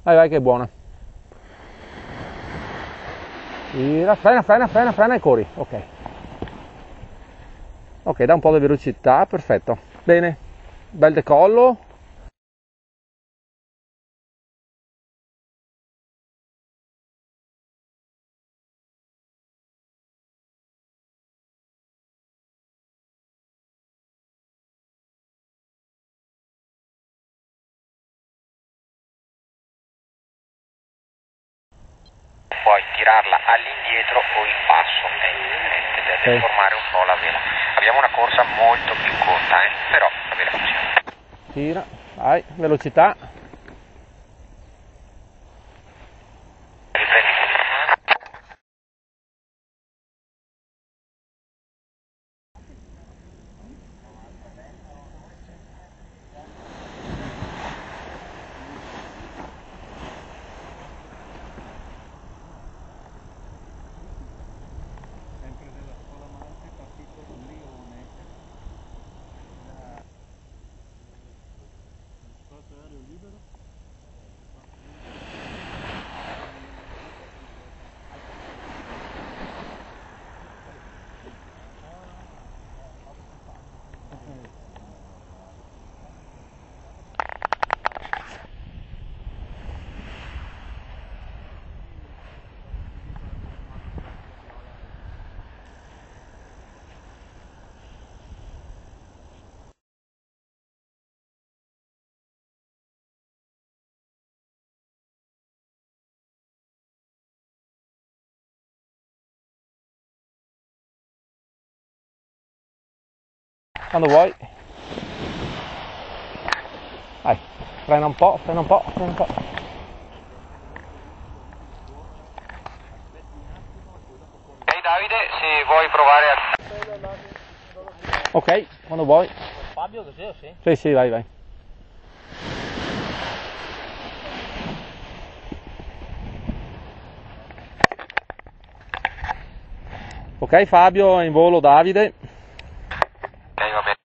Vai, vai che è buona. Tira, frena e corri. Ok. Ok, dà un po' di velocità, perfetto. Bene, bel decollo. Puoi tirarla all'indietro o in basso, è indifferente, deve formare un po' la vela. Abbiamo una corsa molto più corta, però la vela funziona. Tira, vai, velocità. Riprendi. Quando vuoi. Vai, frena un po', frena un po', frena un po'. Ok Davide, se vuoi provare a... Ok, quando vuoi. Fabio così o sì? Sì, sì, vai, vai. Ok Fabio, è in volo Davide. Ok, va bene.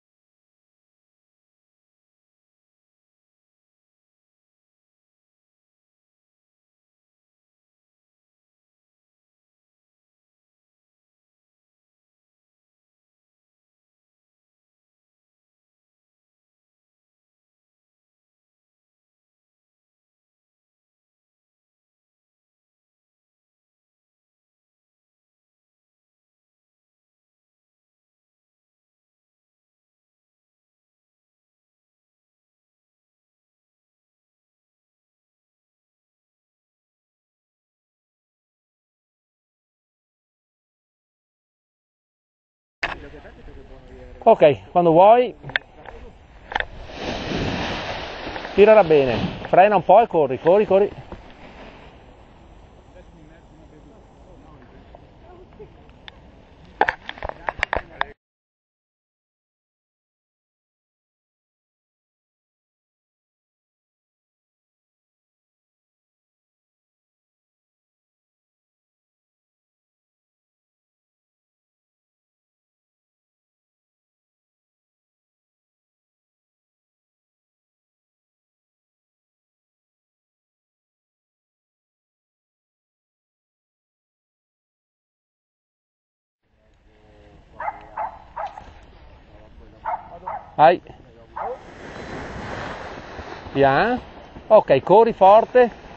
Ok, quando vuoi. Tirala bene, frena un po' e corri, corri, corri. Vai. Piano. Ok, corri forte.